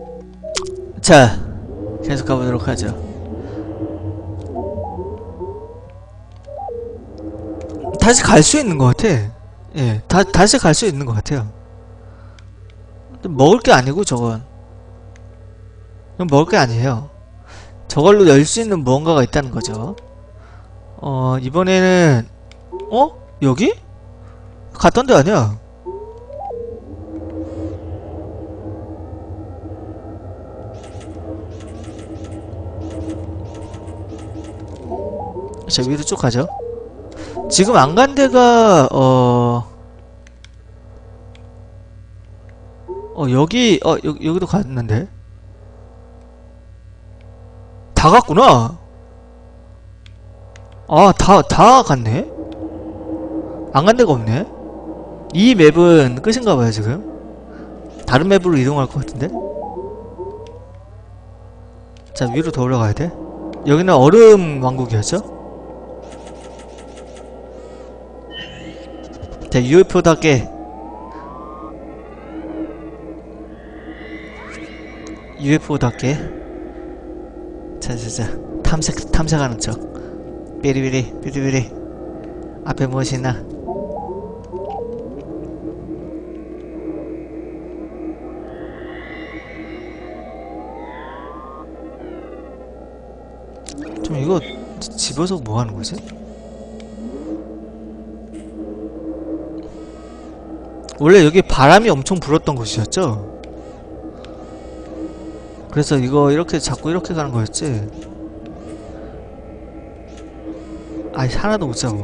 자, 계속 가보도록 하죠. 다시 갈 수 있는 것 같아. 예, 다시 갈 수 있는 것 같아요. 먹을 게 아니고 저건 먹을 게 아니에요. 저걸로 열 수 있는 무언가가 있다는 거죠. 이번에는 여기? 갔던 데 아니야? 자, 위로 쭉 가죠. 지금 안 간 데가 여기도 갔는데 다 갔구나. 아, 다 갔네? 안 간 데가 없네? 이 맵은 끝인가봐요, 지금. 다른 맵으로 이동할 것 같은데? 자, 위로 더 올라가야 돼. 여기는 얼음 왕국이었죠? 자, UFO답게 자자자 탐색하는 척. 삐리삐리 앞에 무엇이 있나? 좀 이거 집어서 뭐 하는 거지? 원래 여기 바람이 엄청 불었던 곳이었죠? 그래서 이거 이렇게 자꾸 이렇게 가는 거였지? 아이, 하나도 못 잡어.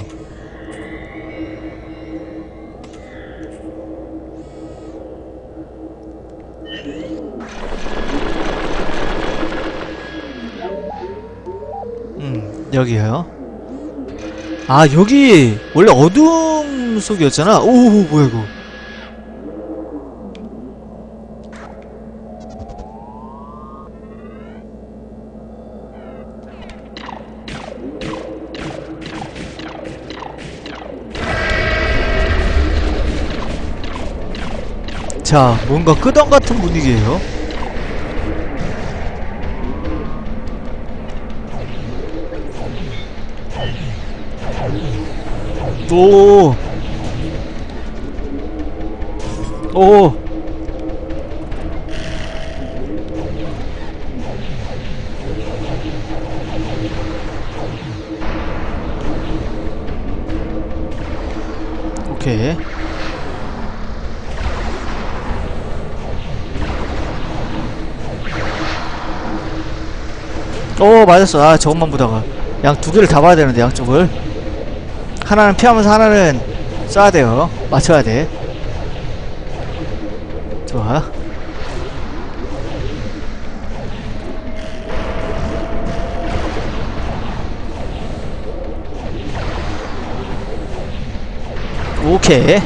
여기에요. 아, 여기 원래 어둠 속이었잖아. 오, 뭐야 이거. 자, 뭔가 끄덕 같은 분위기예요. 오, 오, 오케이. 오, 맞았어. 아, 저것만 보다가 양 두 개를 다 봐야 되는데, 양쪽을. 하나는 피하면서 하나는 쏴야 돼요. 맞춰야 돼. 좋아. 오케이.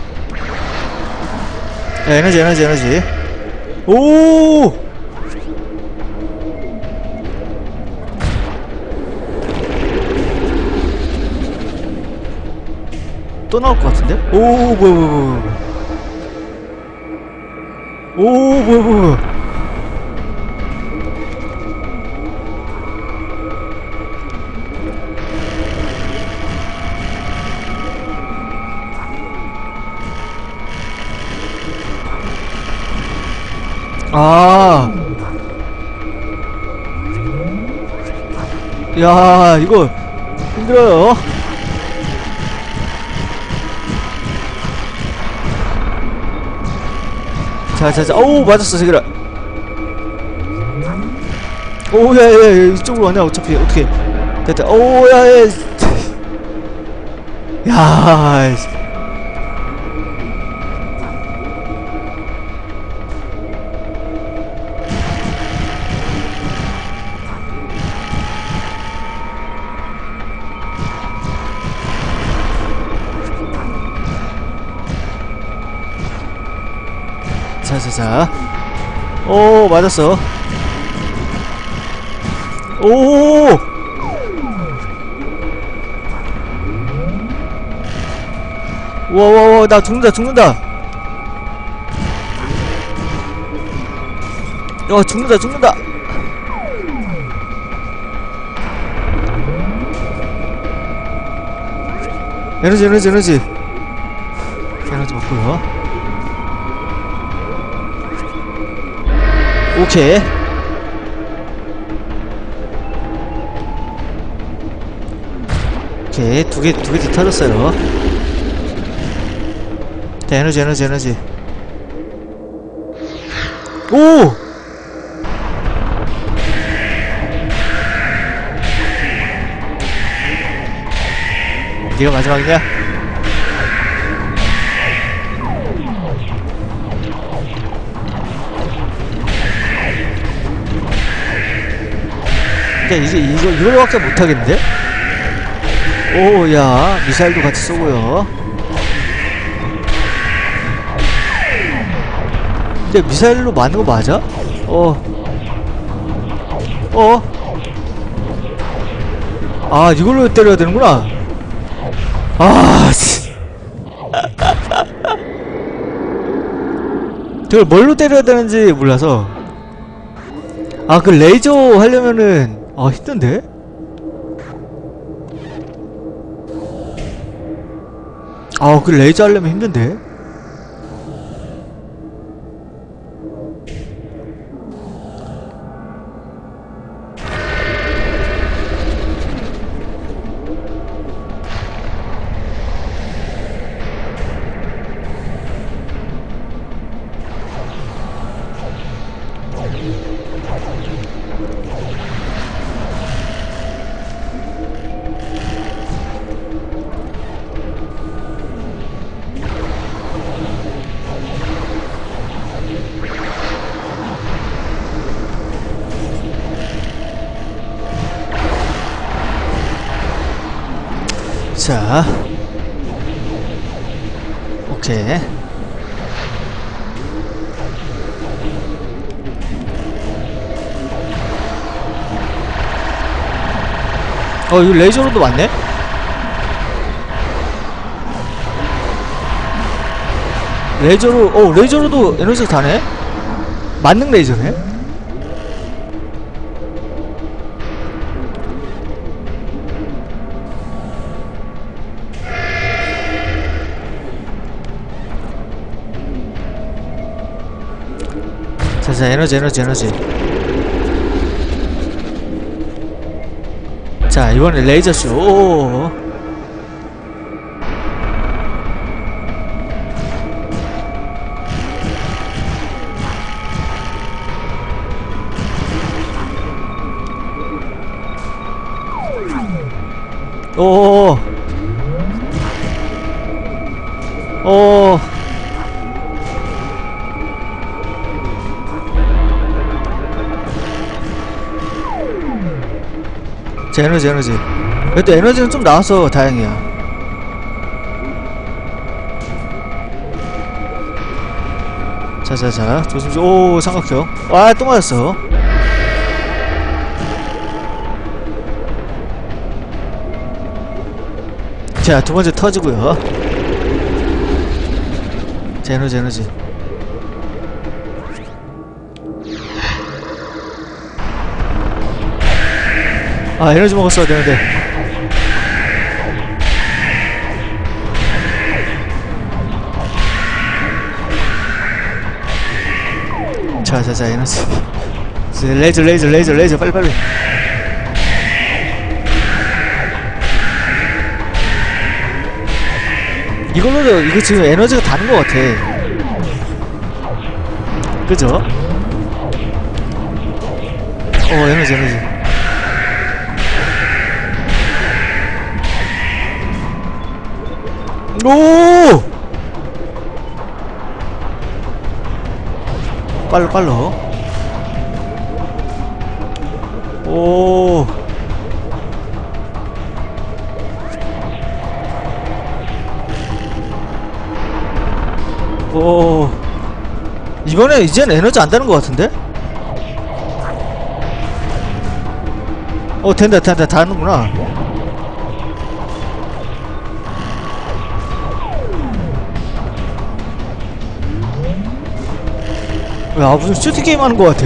에너지. 오! 또 나올 것 같은데? 오, 뭐야. 오, 뭐야. 아. 야, 이거 힘들어요. 자, 오우, 맞았어, 저기라. 오우, 야, 이쪽으로 왔냐, 어차피, 어떻게. 됐다, 오우, 야. 자. 오, 맞았어. 오! 우와, 나 죽는다. 야, 죽는다, 죽는다! 에너지, 에너지, 에너지. 에너지 먹고요. 오케이. 오케이. 두 개 다 터졌어요. 자, 에너지, 에너지, 에너지. 오! 네가 마지막이냐? 근데 이제 이걸로밖에 못하겠는데? 오, 야, 미사일도 같이 쏘고요. 근데 미사일로 맞는 거 맞아? 아, 이걸로 때려야 되는구나. 아, 저걸 뭘로 때려야 되는지 몰라서. 아, 그 레이저 하려면은 힘든데? 아, 그 레이저 하려면 힘든데? 자, 오케이. 이거 레이저로도 맞네? 레이저로도 에너지가 다네? 만능 레이저네? 자, 에너지. 자, 이번에 레이저쇼. 자, 에너지. 그래도 에너지는 좀 나와서 다행이야. 자, 조심. 오, 삼각형. 와, 또 맞았어. 자, 두 번째 터지고요. 자, 에너지. 아, 에너지 먹었어야 되는데. 자, 에너지. 레이저, 빨리. 이걸로도, 이거 지금 에너지가 다른 것 같아. 그죠? 에너지. 오! 빨로. 오. 이번에 이젠 에너지 안 다는 것 같은데? 된다. 다 하는구나. 야, 무슨 슈팅 게임 하는 것 같아.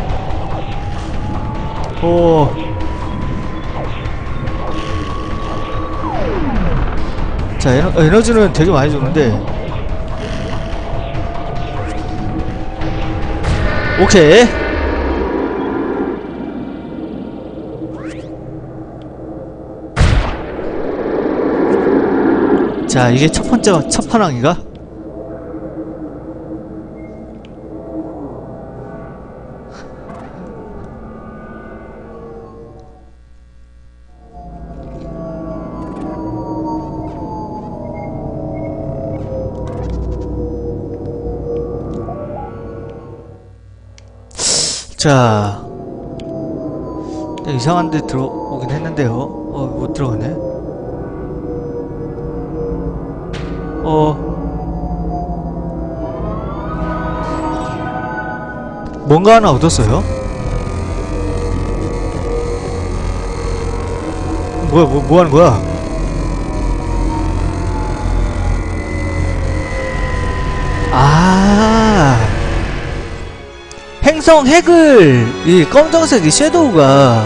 자, 에너지는 되게 많이 주는데. 오케이. 자, 이게 첫 번째, 첫판왕인가? 자, 이상한 데 들어오긴 했는데요. 못 들어가네. 뭔가 하나 얻었어요? 뭐야, 뭐 하는 거야? 행성 핵을, 이 검정색 이 섀도우가,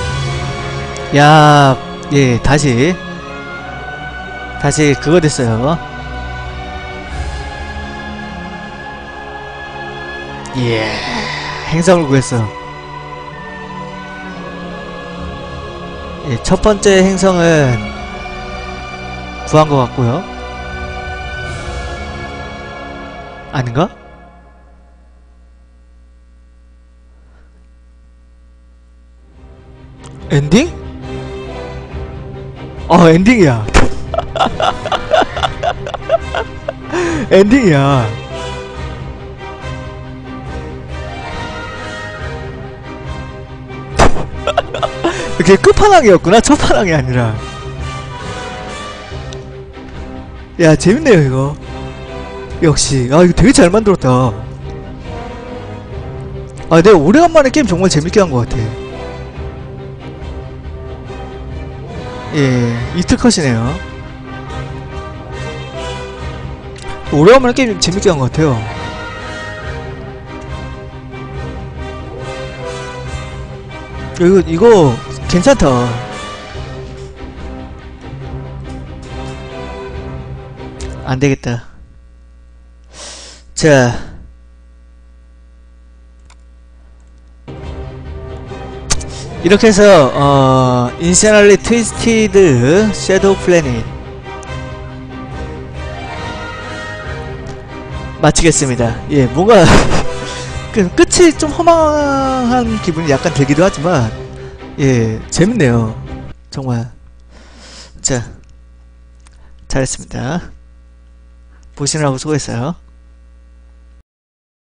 야, 예, 다시 그거 됐어요. 예, 행성을 구했어. 예, 첫 번째 행성은 구한 것 같고요. 아닌가? 엔딩? 엔딩이야. 엔딩이야. 이게 끝판왕이었구나. 첫판왕이 아니라. 야, 재밌네요 이거. 역시 이거 되게 잘 만들었다. 내가 오래간만에 게임 정말 재밌게 한 것 같아. 예, 이틀컷이네요. 오래간만에 게임 재밌게 한 것 같아요. 이거 괜찮다. 안되겠다. 자, 이렇게 해서 인셔널리 트위스티드 섀도우 플래닛 마치겠습니다. 예, 뭔가 끝이 좀 허망한 기분이 약간 들기도 하지만, 예, 재밌네요 정말. 자, 잘했습니다. 보시느라고 수고했어요.